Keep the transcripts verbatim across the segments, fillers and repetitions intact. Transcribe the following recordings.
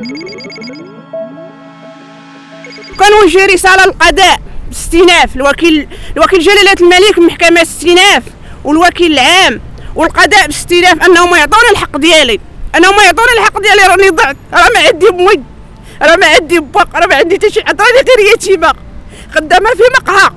كنوجه رساله للقضاء باستئناف الوكيل الوكيل جلاله الملك من محكمه استئناف والوكيل العام والقضاء باستئناف انهم يعطوني الحق ديالي، انهم يعطوني الحق ديالي. راني ضعت، راه ما عندي امي، راه ما عندي باق، راه ما عندي حتى شي حد، راني غير يتيمه خدامه في مقهى.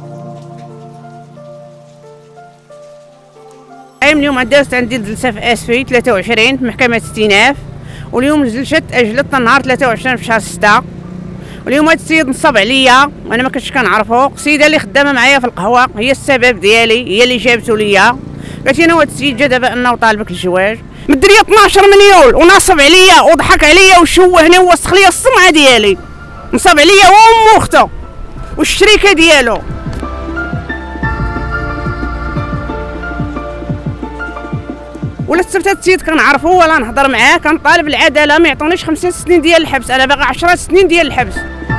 اليوم دازت عندي جلسه في اسفي ثلاثة وعشرين في محكمه استئناف، واليوم الجلسه تاجلت النهار ثلاثة وعشرين في شهر ستة. واليوم هاد السيد نصب عليا وانا ما كنتش كنعرفو، السيده اللي خدامه معايا في القهوه هي السبب ديالي، هي اللي جابتو ليا. قالت لي انا هاد السيد جا دابا انه طالبك الزواج، مد ليا اثناش مليون وناصب عليا وضحك عليا وشوهني ووسخ ليا السمعه ديالي، نصب عليا هو وامو واختو والشريكه ديالو. ولا صرت هاد السيد كنعرفو ولا نهضر معاه، كنطالب العداله ما يعطونيش خمسة سنين ديال الحبس، انا باغا عشرة سنين ديال الحبس.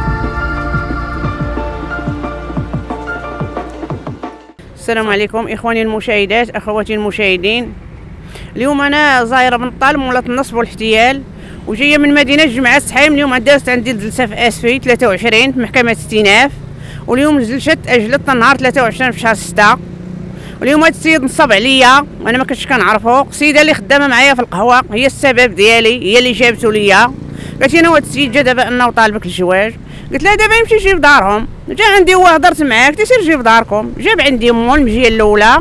السلام عليكم اخواني المشاهدات، اخواتي المشاهدين. اليوم انا زايره من طال مولات النصب والاحتيال وجايه من مدينه جمعه سحيم. اليوم دازت عندي الجلسه في اسفي ثلاثة وعشرين في محكمه استئناف، واليوم الجلسه تاجلت النهار ثلاثة وعشرين في شهر ستة. واليوم هاد السيد نصب عليا وانا ما كنتش كنعرفو، السيده اللي خدامه معايا في القهوه هي السبب ديالي، هي اللي جابتو ليا. قالت لي انا هاد السيد جا دابا انه طالبك الزواج، قلت لها دابا يمشي يجيب دارهم. جا عندي هو هضرت معاه قلت سير جيب داركم، جاب عندي امو المجيه الاولى،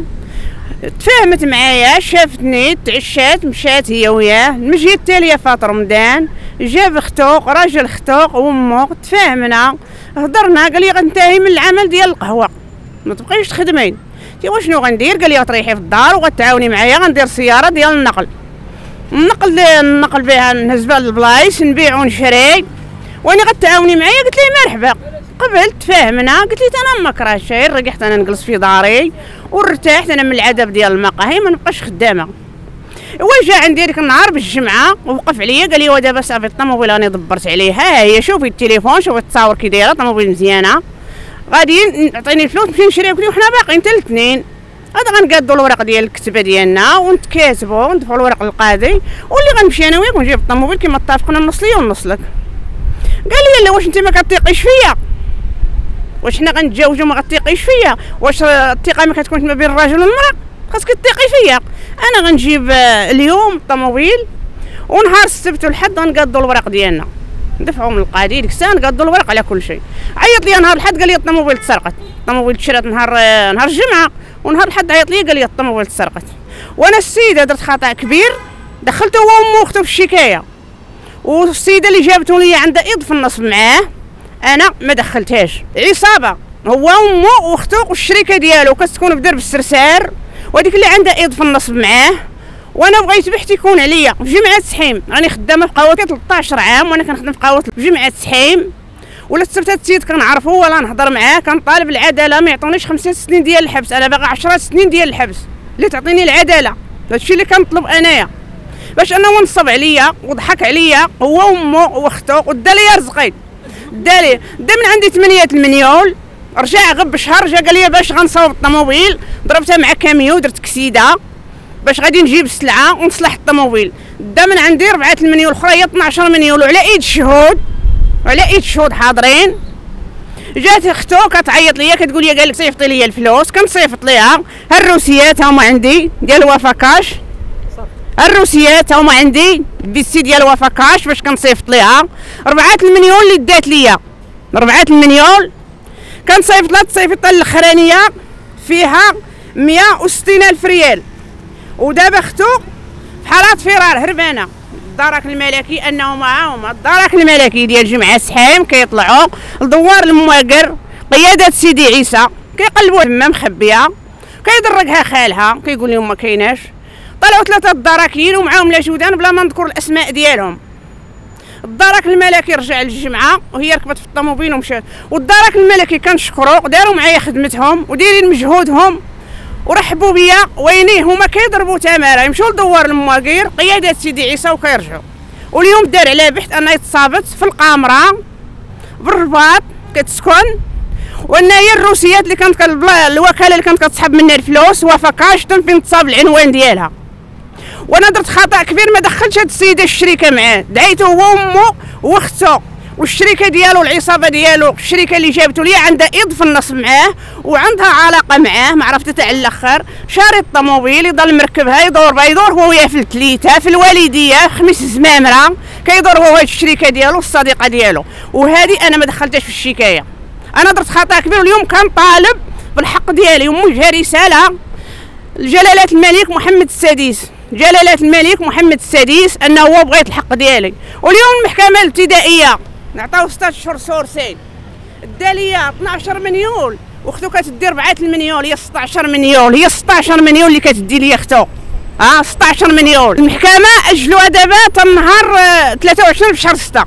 تفاهمت معايا، شافتني، تعشات، مشات هي وياه. المجيه التاليه فات رمضان، جاب اختو راجل اختو وامو، تفاهمنا هضرنا، قال لي غنتهي من العمل ديال القهوه ما تبقيش تخدمين. قلت وشنو غندير؟ قال لي غتريحي في الدار وغتعاوني معايا، غندير سياره ديال النقل، النقل النقل بها نهز بها للبلايص نبيع ونشري، وانا غتعاوني معايا. قلت لي مرحبا، قبلت تفاهمنا. قلت لي انا ما كرهتش غير رجعت انا نجلس في داري وارتحت انا من العذاب ديال المقاهي، ما نبقاش خدامه. هو جا عندي ديك النهار بالجمعه ووقف عليا قال لي ودابا صافي الطوموبيل راني دبرت عليها، ها هي شوفي التليفون، شوفي التصاور كي دايره، طوموبيل مزيانه، غادي نعطيني الفلوس نمشي نشريها. قلت له حنا باقيين حتى الاثنين، هذا غنقادوا الورق ديال الكتبه ديالنا ونتكاتبوا وندفعوا الورق للقاضي، واللي غنمشي انا وياك ونجيب الطوموبيل كما اتفقنا، نص ليا ونص لك. قال لي لا واش انت ما كتيقيش فيا؟ واش حنا غنتزاوجوا ما غتيقيش فيا؟ واش الثقه ما كتكونش ما بين الراجل والمراه؟ خاصك تيقي فيا. انا غنجيب اليوم الطوموبيل ونهار السبت والحد غنقادوا الورق ديالنا، ندفعوا من القاضي ديك الساعه نقادوا الورق على كل شيء. عيط لي نهار الحد قال لي الطوموبيل تسرقت، الطوموبيل تشرات نهار نهار الجمعه، ونهار الحد عيط لي قال لي الطوموبيل تسرقت. وانا السيده درت خطا كبير، دخلته هو وامو اختو في الشكايه، والسيده اللي جابته لي عندها ايد في النصب معاه، انا ما دخلتهاش. عصابه هو وامو واختو والشريكه ديالو كتكون بدرب السرسار، وهذيك اللي عندها ايد في النصب معاه. وانا بغيت بحث يكون عليا في جمعه سحيم، راني خدامه في قهوه ثلاثطاش عام وانا كنخدم في قهوه في جمعه سحيم. ولا صرت هاد السيد كنعرفو ولا نهضر معاه، كنطالب العداله ما يعطونيش خمسة سنين ديال الحبس، انا باغا عشرة سنين ديال الحبس اللي تعطيني العداله. هادشي اللي كنطلب انايا، باش انه نصب عليا وضحك عليا هو وامو واختو ودا لي رزقي، دا لي دا من عندي ثمانية المليون. رجع غب شهر جا قال لي باش غنصاوب الطوموبيل، ضربتها مع كاميو درت كسيده باش غادي نجيب السلعه ونصلح الطوموبيل، دا من عندي ربعة المليون الاخرى هي اثناش مليون وعلى ايد الشهود، وعلى ايد الشهود حاضرين. جات اختو كتعيط ليا كتقول لي قال لك صيفطي لي الفلوس، كنصيفط ليها. الروسيات هما عندي ديال وفا كاش، الروسيات هما عندي بالسي ديال وفا كاش باش كنصيفط ليها. ربعة المليون اللي دات ليا، ربعة المليون كنصيفط لها التصيفطه الاخرانيه فيها مية وستين الف ريال. ودابا اختو في حالات فرار هربانه. الدرك الملكي انه معاهم الدرك الملكي ديال جمعه سحيم كيطلعوا لدوار المواقر قياده سيدي عيسى، كيقلبوا تما مخبيه، كيدركها خالها كيقول لهم ما كايناش. طلعوا ثلاثه الدراكين ومعاهم لاجودان بلا ما نذكر الاسماء ديالهم. الدرك الملكي رجع للجمعه وهي ركبت في الطوموبيل ومشات. والدرك الملكي كنشكروا داروا معايا خدمتهم ودايرين مجهودهم ورحبوا بيا، وينيه هما كيضربوا تماره يمشوا لدوار المواقير قياده سيدي عيسى وكيرجعوا. واليوم دار على بحث انها تصابت في القامره بالرباط كتسكن، وان هي الروسيات اللي كانت الوكاله اللي كانت كتسحب منها الفلوس وفا كاش فين تصاب العنوان ديالها. وانا درت خطا كبير، ما دخلتش هاد السيده الشريكه معاه، دعيته هو وامه واخته والشريكه ديالو، العصابه ديالو، الشريكه اللي جابته ليا عندها ايد في النص معاه وعندها علاقه معاه ما عرفت تاع الاخر. شاري الطوموبيل يضل مركبها يدور بها، يدور هو وياه في التليته في الوالديه خميس زمامره، كيدور هو هاد الشريكه ديالو الصديقه ديالو. وهذه انا ما دخلتهاش في الشكايه، انا درت خطا كبير واليوم كنطالب بالحق ديالي. وموجهه رساله لجلاله الملك محمد السادس، جلاله الملك محمد السادس انه هو بغيت الحق ديالي. واليوم المحكمه الابتدائيه نعطيو ستة اشهر سورسين، دا ليا اثناش مليون واختو كتدي أربعة المليون، هي ستة عشر مليون، هي ستة عشر مليون اللي كتدي ليا اختو، اه ستة عشر مليون. المحكمه اجلوها دابا حتى النهار ثلاثة وعشرين في شهر ستة،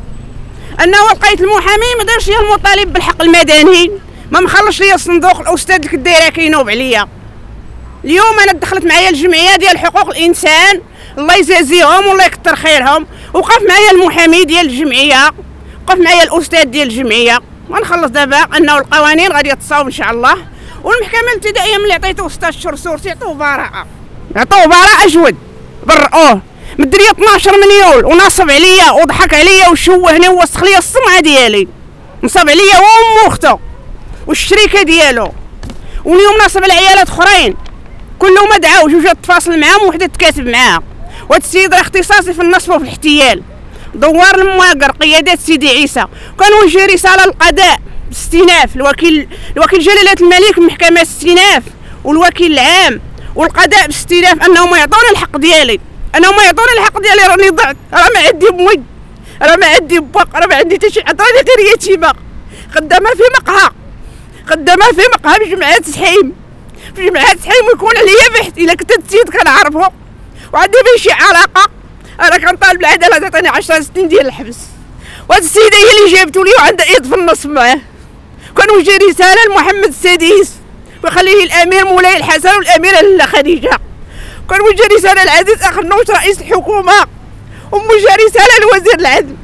انه لقيت المحامي ما دارش ليا المطالب بالحق المدني، ما مخلص ليا الصندوق، الاستاذ اللي كدايره كينوب عليا. اليوم انا دخلت معايا الجمعيه ديال حقوق الانسان، الله يجازيهم والله يكثر خيرهم، وقف معايا المحامي ديال الجمعيه، وقف معايا الاستاذ ديال الجمعيه. ونخلص دابا انه القوانين غادي تصاوب ان شاء الله. والمحكمه الابتدائيه ملي عطيتو ستة اشهر سورتي عطوه براءه، عطوه براءه اجود، برؤوه. مد ليا اثناش مليون ونصب عليا وضحك عليا وشوهني ووسخ ليا السمعه ديالي، نصب عليا هو وامو واختو والشريكه ديالو. واليوم نصب على عيالات اخرين كلهم ما دعاوش، وجات تفاصل معاهم وحده تكاتب معاها. وهاد السيد راه اختصاصي في النصب وفي الاحتيال، دوار المواقر قيادات سيدي عيسى. كنوجه رساله للقضاء باستئناف، الوكيل الوكيل جلاله الملك المحكمه استئناف، والوكيل العام والقضاء باستئناف انهم يعطوني الحق ديالي، انهم يعطوني الحق ديالي. راني ضعت، راه ما عندي بود، راه ما عندي باق، راه ما عندي حتى شي حد، راني غير يتيمه خدامه في مقهى، خدامه في مقهى في جمعيه سحيم، في جمعيه سحيم. ويكون عليا بحث الا كنت السيد كنعرفه وعندي به شي علاقه، انا كنطالب العداله تعطيني عشر سنين ديال الحبس. وهاد السيده هي اللي جابتو لي وعندها ايد في النص معاه. كنوجه رساله لمحمد السادس ويخليه الامير مولاي الحسن والاميره لاله خديجه. كنوجه رساله للعزيز اخ النوش رئيس الحكومه، وموجه رساله لوزير العدل.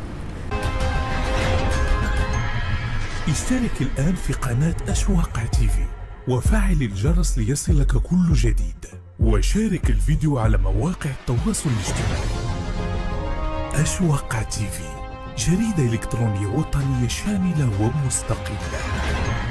اشترك الآن في قناة أشواق تيفي وفعل الجرس ليصلك كل جديد، وشارك الفيديو على مواقع التواصل الاجتماعي. أشواق تيفي، جريدة إلكترونية وطنية شاملة ومستقلة.